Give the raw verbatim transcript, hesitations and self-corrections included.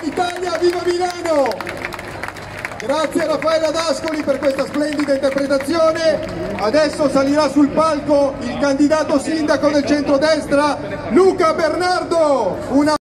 l'Italia, viva Milano! Grazie a Raffaella D'Ascoli per questa splendida interpretazione. Adesso salirà sul palco il candidato sindaco del centrodestra, Luca Bernardo. Una